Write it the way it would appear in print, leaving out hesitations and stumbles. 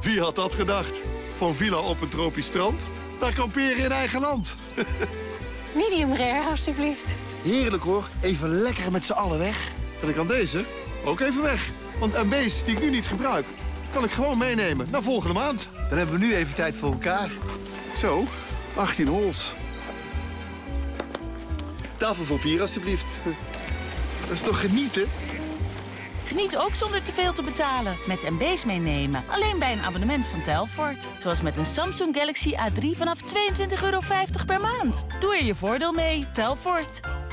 Wie had dat gedacht? Van villa op een tropisch strand naar kamperen in eigen land. Medium rare, alsjeblieft. Heerlijk hoor, even lekker met z'n allen weg. En ik kan deze ook even weg. Want MB's die ik nu niet gebruik, kan ik gewoon meenemen naar volgende maand. Dan hebben we nu even tijd voor elkaar. Zo, 18 hols. Tafel voor 4 alstublieft. Dat is toch genieten? Geniet ook zonder te veel te betalen. Met MB's meenemen. Alleen bij een abonnement van Telfort. Zoals met een Samsung Galaxy A3 vanaf €22,50 per maand. Doe er je voordeel mee. Telfort.